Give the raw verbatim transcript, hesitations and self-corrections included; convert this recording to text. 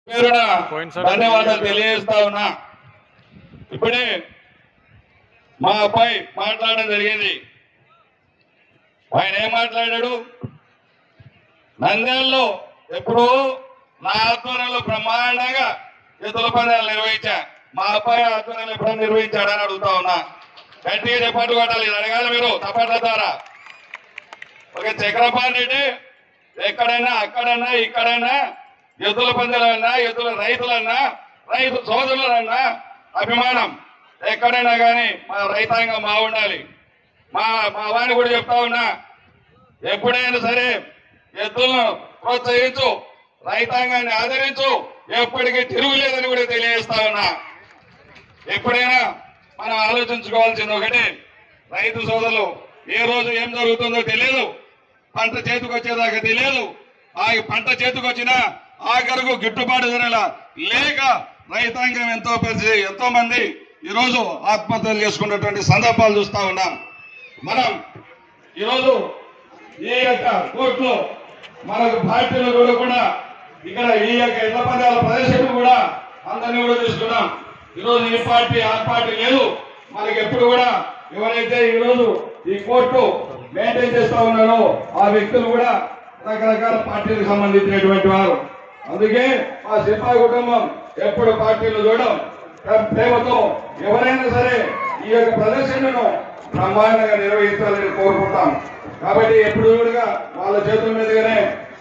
పేరున ధన్యవాదాలు తెలియజేస్తా ఉన్నా. ఇప్పుడే మా అబ్బాయి మాట్లాడడం జరిగింది. ఆయన ఏం మాట్లాడాడు? నంద్యాలలో ఎప్పుడు నా ఆధ్వర్యంలో బ్రహ్మాండంగా ఎద్దుల పందాలు నిర్వహించా, మా అబ్బాయి ఆధ్వర్యంలో ఎప్పుడైనా నిర్వహించాడని అడుగుతా ఉన్నా. గట్టిగా చెప్పట్టు కొట్టాలి, ఇది అడగాలి మీరు తప్పట్ల ద్వారా. ఒక చక్రపాణి రెడ్డి ఎక్కడైనా అక్కడైనా ఇక్కడైనా ఎద్దుల పందాలన్నా ఎద్దుల రైతులన్నా రైతు సోదరులన్నా అభిమానం ఎక్కడైనా కానీ మా రైతాంగం మా ఉండాలి. మా మా వారిని కూడా చెప్తా ఉన్నా, ఎప్పుడైనా సరే ఎద్దులను ప్రోత్సహించు, రైతాంగాన్ని ఆదరించు, ఎప్పటికీ తిరుగులేదని కూడా తెలియజేస్తా ఉన్నా. ఎప్పుడైనా మనం ఆలోచించుకోవాల్సింది ఒకటి, రైతు సోదరులు ఏ రోజు ఏం జరుగుతుందో తెలియదు, పంట చేతికి వచ్చేదాకా తెలియదు. ఆ పంట చేతికి వచ్చినా ఆఖరకు గిట్టుబాటు ధరల లేక రైతాంగం ఎంతో పరిస్థితి ఎంతో మంది ఈరోజు ఆత్మహత్యలు చేసుకున్నటువంటి సందర్భాలు చూస్తా ఉన్నాం. మనం ఈరోజు ఈ యొక్క కోర్టులో మనకు పార్టీలు కూడా కూడా ఇక్కడ ఈ యొక్క ఇళ్ల పందాల ప్రదర్శన కూడా అందరినీ కూడా తీసుకున్నాం. ఈరోజు ఈ పార్టీ ఆ పార్టీ లేదు, మనకి ఎప్పుడు కూడా ఎవరైతే ఈరోజు ఈ కోర్టు మెయింటైన్ చేస్తా ఉన్నారో ఆ వ్యక్తులు కూడా రకరకాల పార్టీలకు సంబంధించినటువంటి వారు. అందుకే మా సిపాయి కుటుంబం ఎప్పుడు పార్టీలు చూడడం, ప్రేమతో ఎవరైనా సరే ఈ యొక్క ప్రదర్శనను బ్రహ్మాండంగా నిర్వహించాలని కోరుకుంటాం. కాబట్టి ఎప్పుడు కూడా వాళ్ళ చేతుల మీదుగానే